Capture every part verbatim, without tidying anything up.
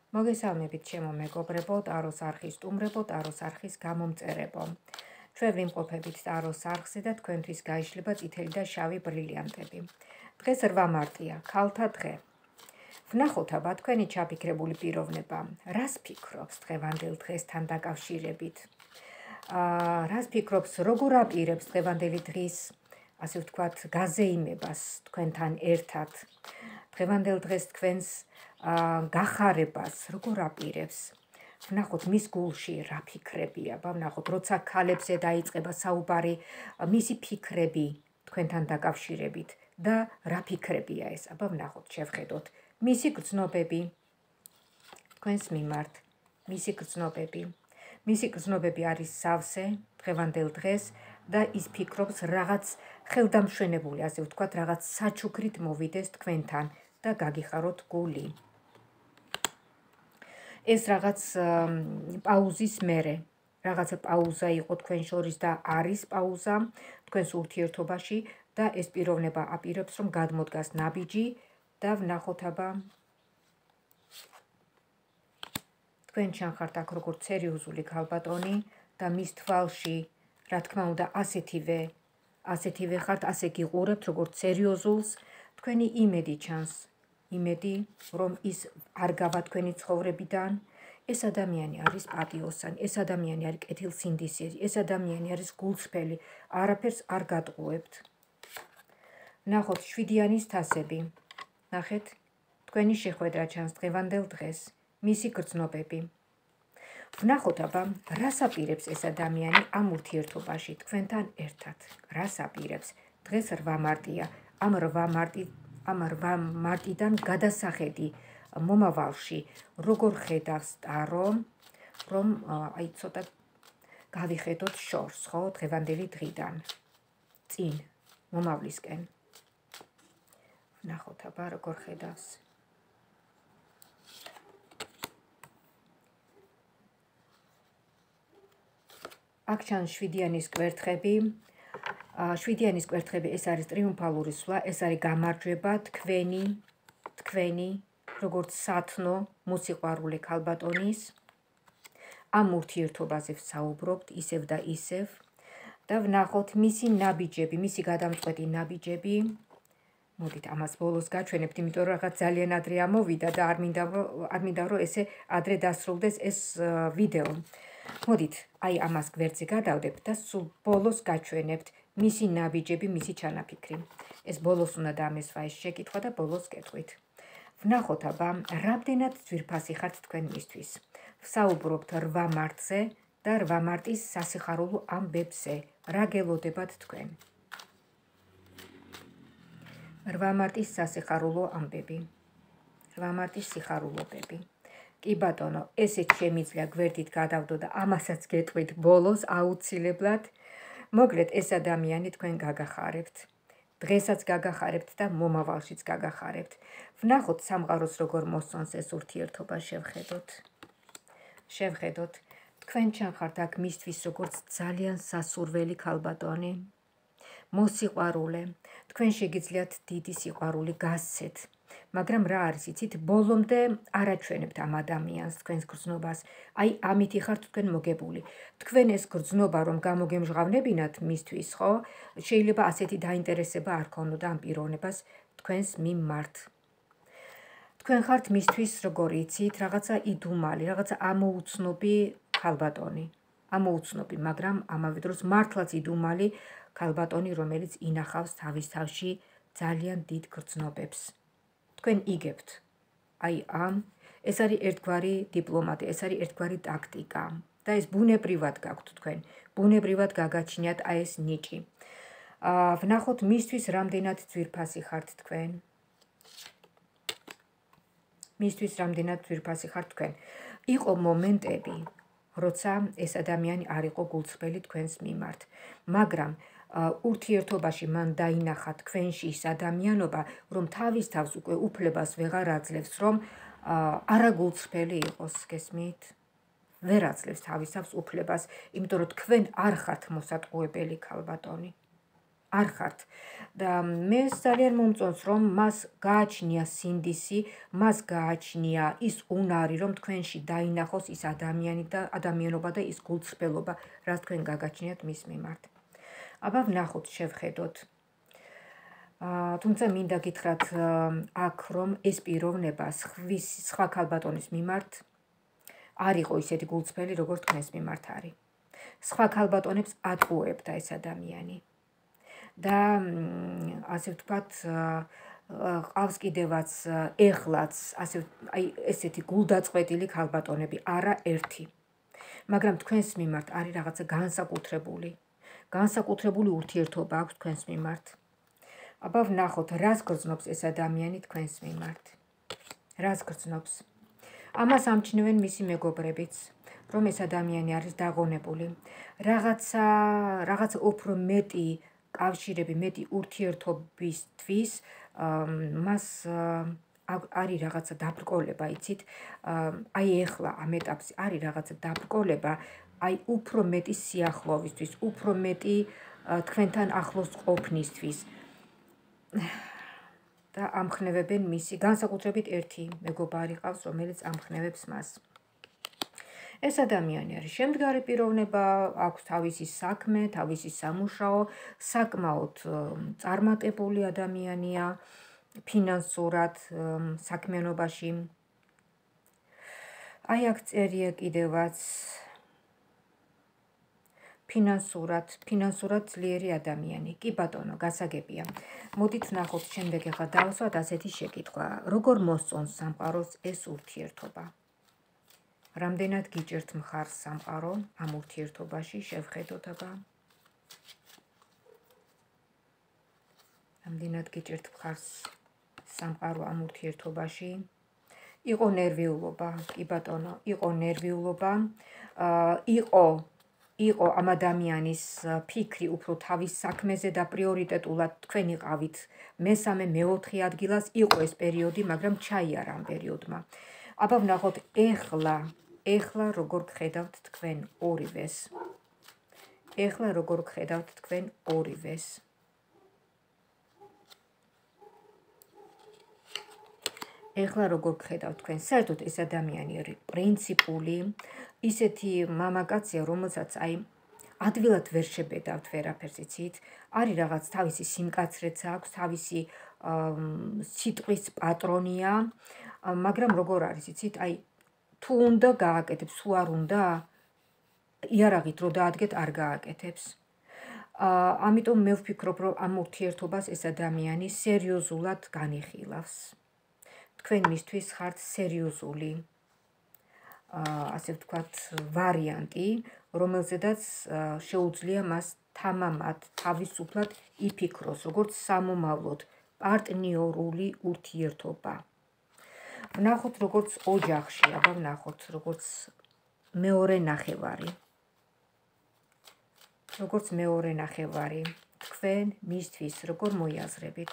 მოგესალმებით, ჩემო მეგობრებო, ტაროს არხის სტუმრებო, ტაროს არხის გამომწერებო. ჩვენ ვიმყოფებით ტაროს არხზე და თქვენთვის გაიშლება წითელი და შავი ბრილიანტები. დღეს რვა მარტია, ქალთა დღე. ვნახოთ აბა თქვენი ჩაფიქრებული პიროვნება. რას ფიქრობს დღევანდელ დღესთან დაკავშირებით? აა, რას ფიქრობს, როგორ აპირებს დღევანდელი დღის, ასე ვთქვათ, გაზეიმებას თქვენთან ერთად? დღევანდელ დღეს თქვენს გახარებას როგორ აპირებს? ვნახოთ მის გულში რა ფიქრებია, ვნახოთ როცა ქალებზე დაიწყება საუბარი, მისი ფიქრები თქვენთან დაკავშირებით და რა ფიქრებია ეს? აბა ვნახოთ, შევხედოთ მისი გრძნობები თქვენს მიმართ, მისი გრძნობები. მისი გრძნობები არის სავსე დღევანდელ დღეს და ის ფიქრობს რაღაც ხელდამშვენებული, ასე ვთქვათ, რაღაც საჩუქრით მოვიდეს თქვენთან და გაგიხაროთ გული. ეს რაღაც პაუზის მერე, რაღაცა პაუზა იყო თქვენ შორის და არის პაუზა თქვენს ურთიერთობაში და ეს პიროვნება აპირებს, რომ გადმოდგას ნაბიჯი და ვნახოთ აბა თქვენ ჩანხართ აქ როგორც სერიოზული ქალბატონი და მის თვალში, რა თქმა უნდა, ასეთივე, ასეთივე ხართ, ასე გიყურებთ როგორც სერიოზულს, თქვენი იმედი ჩანს. იმედი, რომ ის არ გავა თქვენი ცხოვრებიდან, ეს ადამიანი არის პატიოსანი, ეს ადამიანი არის კეთილსინდისიერი, ეს ადამიანი არის გულწრფელი, არაფერს არ გატყუებთ. ნახოთ შვიდიანის თასები. ნახეთ, თქვენი შეხვედრა ჩანს დღევანდელ დღეს, მისი გრძნობები. ვნახოთ აბა, რას აპირებს ეს ადამიანი ამ ურთიერთობაში თქვენთან ერთად? რას აპირებს? დღეს რვა მარტია, ამ რვა მარტი ამ რვა მარტიდან გადასახედი მომავალში როგორ ხედავს ტარო, რომ აი ცოტა გავიხედოთ შორს, ხო, დღევანდელი დღიდან წინ მომავლისკენ. ვნახოთ აბა როგორ ხედავს. აქ ჩანს შვიდიანის კვერთხები. შვიდიანის კვერთხები, ეს არის ტრიუმფალური სვლა, ეს არის გამარჯვება თქვენი, თქვენი, როგორც სათნო, მოსიყვარულე ქალბატონის. ამ ურთიერთობაზე ვსაუბრობთ ისევ და ისევ და ვნახოთ მისი ნაბიჯები, მისი გადამწყვეტი ნაბიჯები. მოდით ამას ბოლოს გაჩვენებთ, იმიტომ რომ რაღაც ძალიან ადრე ამოვიდა და არ მინდა არ მინდა რომ ესე ადრე დასრულდეს ეს ვიდეო. მოდით, აი ამას გვერდზე გადავდებთ და სულ ბოლოს გაჩვენებთ მისი ნაბიჯები, მისი ჩანაფიქრი. ეს ბოლოს უნდა დამესვა ეს შეკითხვა და ბოლოს კეთვით. ვნახოთ აბა, რამდენად ძვირფასი ხართ თქვენ მისთვის. ვსაუბრობთ რვა მარტზე და რვა მარტის სასიხარულო ამბებზე. რა გელოდებათ თქვენ? რვა მარტის სასიხარულო ამბები. რვა მარტის სიხარულობები. კი ბატონო, ესეც შემიძლია გვერდით გადავდო და ამასაც გეტყვით ბოლოს აუცილებლად. მოკლედ ეს ადამიანი თქვენ გაგახარებთ. დღესაც გაგახარებთ და მომავალშიც გაგახარებთ. ვნახოთ სამყაროს როგორ მოსწონს ეს ურთიერთობა, შევხედოთ. შევხედოთ, თქვენ ჩანხართ აქ მისთვის როგორც ძალიან სასურველი ქალბატონი. მოსიყვარულე, თქვენ შეგიძლიათ დიდი სიყვარული გასცეთ. მაგრამ რა არის, იცით, ბოლომდე არ აჩვენებთ ამ ადამიანს თქვენს გრძნობას. აი ამით ხართ თქვენ მოგებული. თქვენ ეს გრძნობა რომ გამოგემჟღავნებინათ მისთვის, ხო? შეიძლება ასეთი დაინტერესება არ ქონოდა ამ პიროვნებას თქვენს მიმართ. თქვენ ხართ მისთვის, როგორ იცით, რაღაცა იდუმალი, რაღაცა ამოუცნობი ქალბატონი. ამოუცნობი, მაგრამ ამავე დროს მართლაც იდუმალი ქალბატონი, რომელიც ინახავს თავის თავში ძალიან დიდ გრძნობებს. თქვენ იგებთ. აი ამ, ეს არის ერთგვარი დიპლომატია, ეს არის ერთგვარი ტაქტიკა და ეს ბუნებრივად გაქვთ თქვენ. ბუნებრივად გაგაჩნიათ აი ეს ნიჭი. აა, ვნახოთ მისთვის რამდენად ძვირფასი ხართ თქვენ. მისთვის რამდენად ძვირფასი ხართ თქვენ. იყო მომენტები, როცა ეს ადამიანი არ იყო გულწრფელი თქვენს მიმართ, მაგრამ ურთიერთობაში მან დაინახა თქვენში ის ადამიანობა, რომ თავის თავს უკვე უფლებას ვეღარ აძლევს, რომ არაგულწრფელი იყოს, გესმით? ვერ აძლევს თავის თავს უფლებას, იმიტომ რომ თქვენ არ ხართ მოსატყუებელი ქალბატონი. არ ხართ. და მე ძალიან მომწონს, რომ მას გააჩნია სინდისი, მას გააჩნია ის უნარი, რომ თქვენში დაინახოს ის ადამიანი და ადამიანობა და ის გულწრფელობა, რაც თქვენ გაგაჩნიათ მის მიმართ. აბა ვნახოთ, შევხედოთ. თუმცა მინდა გითხრათ აქ, რომ ეს პიროვნება სხვა ქალბატონის მიმართ არ იყო ისეთი გულწრფელი, როგორც თქვენს მიმართ არის. სხვა ქალბატონებს ატყუებდა ეს ადამიანი. და ასე ვთქვათ, ყავს კიდევაც ეხლაც, ასე აი ესეთი გულდაწყვეტილი ქალბატონები, არა ერთი. მაგრამ თქვენს მიმართ არის რაღაცა განსაკუთრებული. განსაკუთრებული ურთიერთობა აქვს თქვენს მიმართ. აბა ვნახოთ, რას გრძნობს ეს ადამიანი თქვენს მიმართ. რას გრძნობს? ამას ამჩნევენ მისი მეგობრებიც, რომ ეს ადამიანი არის დაღონებული. რაღაცა, რაღაცა უფრო მეტი კავშირები, მეტი ურთიერთობისთვის მას არის რაღაცა დაბრკოლება, იცით? აი ეხლა ამ ეტაპზე არის რაღაცა დაბრკოლება, აი უფრო მეტი სიახლოვისთვის, უფრო მეტი თქვენთან ახლოს ყოფნისთვის. და ამხნევებენ მისი, განსაკუთრებით ერთი მეგობარი ყავს, რომელიც ამხნევებს მას. ეს ადამიანი არის შემდგარი პიროვნება, აქვს თავისი საქმე, თავისი სამუშაო, საკმაოდ წარმატებული ადამიანია ფინანსურად, საქმიანობაში. აი აქ წერია კიდევაც ფინანსურად, ფინანსურად ძლიერი ადამიანი. კი ბატონო, გასაგებია. მოდით ვნახოთ შემდეგ ახლა დავსვათ ასეთი შეკითხვა. როგორ მოსწონს სამყაროს ეს ურთიერთობა? რამდენად გიჭერთ მხარს სამყარო ამ ურთიერთობაში, შევხედოთ აბა. რამდენად გიჭერთ მხარს სამყარო ამ ურთიერთობაში? იყო ნერვიულობა, კი ბატონო, იყო ნერვიულობა, იყო იყო ამ ადამიანის ფიქრი უფრო თავის საქმეზე და პრიორიტეტულად თქვენ იყავით მესამე, მეოთხე ადგილას, იყო ეს პერიოდი, მაგრამ ჩაიარა ამ პერიოდმა. აბა ვნახოთ ეხლა, ეხლა როგორ გხედავთ თქვენ ორივეს. ეხლა როგორ გხედავთ თქვენ ორივეს. ეხლა როგორ გხედავთ თქვენ? საერთოდ ეს ადამიანი არის პრინციპული, ისეთი მამაკაცია, რომელსაც აი ადვილად ვერ შებედავთ ვერაფერს, იცით? არის რაღაც თავისი სიმკაცრეც აქვს, თავისი სიტყვის პატრონია, მაგრამ როგორ არის, იცით? აი თუ უნდა გააკეთებს, თუ არ უნდა, იარაღით რო დაადგეთ, არ გააკეთებს. ამიტომ მე ვფიქრობ, რომ ამ ურთიერთობას ეს ადამიანი სერიოზულად განიხილავს. თქვენ მისთვის ხართ სერიოზული, ასე ვთქვათ, ვარიანტი, რომელზედაც შეუძლია მას თამამად, თავისუფლად იფიქროს, როგორც სამომავლოდ პარტნიორული ურთიერთობა. ვნახოთ როგორც ოჯახში, აბა ვნახოთ როგორც მეორე ნახევარი. როგორც მეორე ნახევარი, თქვენ მისთვის როგორ მოიაზრებით?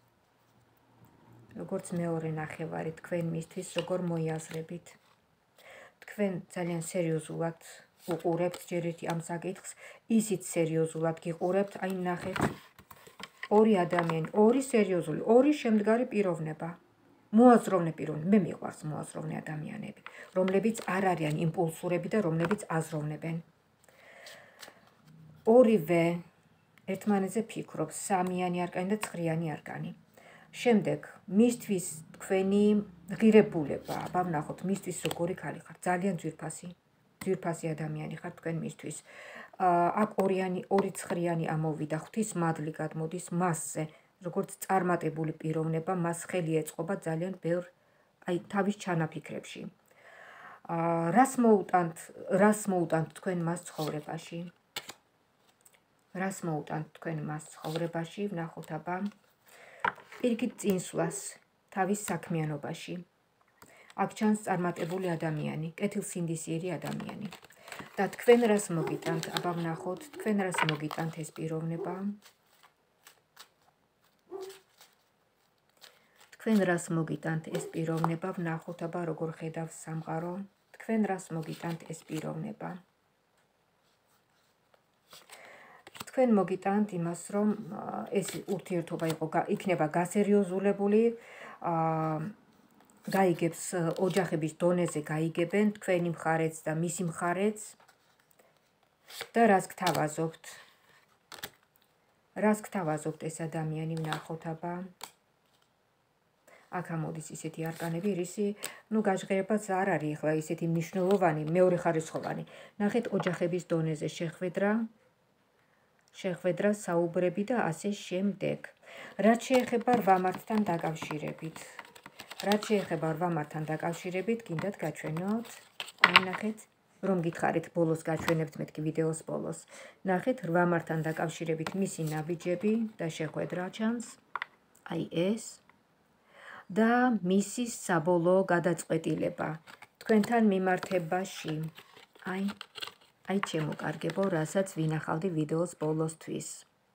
როგორც მეორე ნახევარი, თქვენ მისთვის როგორ მოიაზრებით? თქვენ ძალიან სერიოზულად უყურებთ ჯერ ერთი ამ საკითხს, ისიც სერიოზულად გიყურებთ, აი ნახეთ, ორი ადამიანი, ორი სერიოზული, ორი შემდგარი პიროვნება. მოაზროვნე პიროვნები, მე მიყვარს მოაზროვნე ადამიანები, რომლებიც არ არიან იმპულსურები და რომლებიც აზროვნებენ. ორივე ერთმანეთზე ფიქრობს, სამიანი არკანი და ცხრიანი არკანი. შემდეგ, მისთვის თქვენი ღირებულება, აბა ვნახოთ, მისთვის როგორი ქალი ხართ, ძალიან ძვირფასი, ძვირფასი ადამიანი ხართ თქვენ მისთვის. აქ ორიანი, ორი ცხრიანი ამოვიდა, ღვთის მადლი გადმოდის მასზე, როგორც წარმატებული პიროვნება, მას ხელი ეწყობა ძალიან ბევრ, აი თავის ჩანაფიქრებში. რას მოუტანთ, რას მოუტანთ თქვენ მას ცხოვრებაში? რას მოუტანთ თქვენ მას ცხოვრებაში? ვნახოთ აბა. პირიქით წინსვლას თავის საქმიანობაში. აქ ჩანს წარმატებული ადამიანი, კეთილსინდისიერი ადამიანი. და თქვენ რას მოგიტანთ? აბა ვნახოთ, თქვენ რას მოგიტანთ ეს პიროვნება? თქვენ რას მოგიტანთ ეს პიროვნება? ვნახოთ აბა როგორ ხედავს სამყარო. თქვენ რას მოგიტანთ ეს პიროვნება? თქვენ მოგიტანთ იმას, რომ ეს ურთიერთობა იყო იქნება გასერიოზულებული, გაიგებს ოჯახების დონეზე გაიგებენ თქვენი მხარეც და მისი მხარეც და რას გთავაზობთ? რას გთავაზობთ ეს ადამიანი ვნახოთ აბა? აქ ამოდის ისეთი არკანები, რისი, ნუ გაჟღერებაც არ არის ახლა ისეთი მნიშვნელოვანი, მეორე ხარისხოვანი. ნახეთ ოჯახების დონეზე შეხვედრა, შეხვედრა, საუბრები და ასე შემდეგ. რაც შეეხება რვა მარტთან დაკავშირებით. რაც შეეხება რვა მარტთან დაკავშირებით, გინდათ გაჩვენოთ. აი ნახეთ, რომ გითხარით ბოლოს გაჩვენებთ მეთქი ვიდეოს ბოლოს. ნახეთ რვა მარტთან დაკავშირებით მისი ნაბიჯები და შეხვედრა ჩანს. აი ეს და მისი საბოლოო გადაწყვეტილება თქვენთან მიმართებაში. აი, აი ჩემოკარგებო, რასაც ვინახავდი ვიდეოს ბოლოსთვის.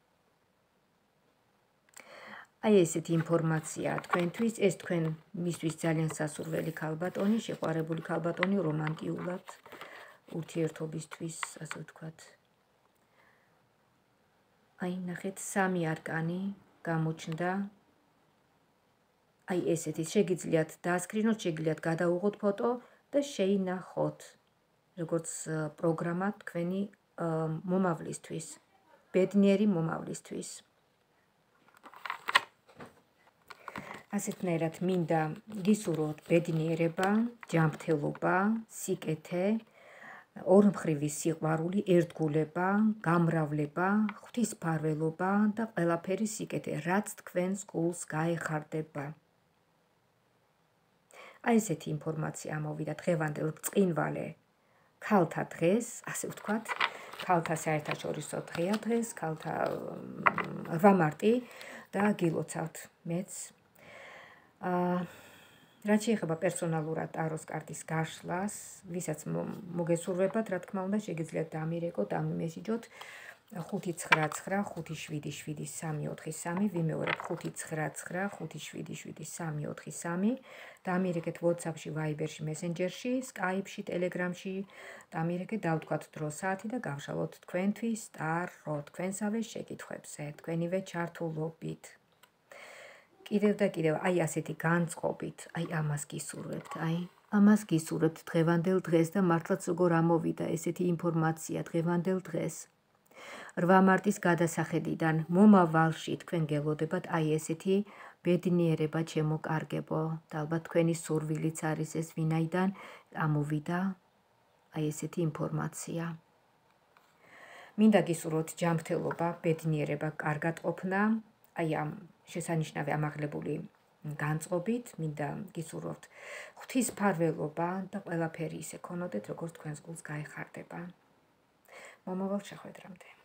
აი ესეთი ინფორმაცია თქვენთვის, ეს თქვენ მისთვის ძალიან სასურველი ქალბატონი, შეყვარებული ქალბატონი, რომანტიულად ურთიერთობისთვის, ასე ვთქვათ. აი ნახეთ, სამი არკანი გამოჩნდა. აი ესეთი, შეგიძლიათ დაასკრინოთ, შეგიძლიათ გადაუღოთ ფოტო და შეინახოთ, როგორც პროგრამა თქვენი მომავლისთვის, ბედნიერი მომავლისთვის. ასეთნაირად მინდა გისურვოთ ბედნიერება, ჯანმრთელობა, სიკეთე, ორმხრივი სიყვარული, ერთგულება, გამრავლება, ღვთისმფარველობა და ყველაფერი სიკეთე, რაც თქვენს გულს გაეხარდება. აი ესეთი ინფორმაცია ამოვიდა დღევანდელ ბრწყინვალე ქალთა დღეს, ასე ვთქვათ, ქალთა საერთაშორისო დღეა დღეს, ქალთა რვა მარტი და გილოცავთ მეც. რაც შეეხება პერსონალურად ტაროს კარტის გაშლას, ვისაც მოგესურვებათ, რა თქმა უნდა, შეგიძლიათ დამირეკოთ, დამიმესიჯოთ ხუთი ცხრა ცხრა ხუთი შვიდი შვიდი სამი ოთხი სამი, ვიმეორებ ხუთი ცხრა ცხრა ხუთი შვიდი შვიდი სამი ოთხი სამი, დამირეკეთ WhatsApp-ში, Viber-ში, Messenger-ში, Skype-ში, Telegram-ში, დამირეკეთ, დავთქვათ დრო საათი და გავშალოთ თქვენთვის ტარო, თქვენსავე შეკითხვებზე, თქვენივე ჩართულობით. კიდევ და კიდევ, აი ასეთი განწყობით, აი ამას გისურვებთ, აი ამას გისურვებთ დღევანდელ დღეს და მართლაც როგორ ამოვიდა ესეთი ინფორმაცია დღევანდელ დღეს. რვა მარტის გადასახედიდან მომავალში თქვენ გელოდებათ აი ესეთი ბედნიერება ჩემოკარგებო და ალბათ თქვენი სურვილიც არის ეს, ვინაიდან ამოვიდა აი ესეთი ინფორმაცია. მინდა გისურვოთ ჯანმრთელობა, ბედნიერება, კარგად ყოფნა, აი ამ შესანიშნავი ამაღლებული განწყობით, მინდა გისურვოთ ღვთისმფარველობა და ყველაფერი ისე ქონოდეთ, როგორც თქვენს გულს გაეხარდება. მომავალ შეხვედრამდე.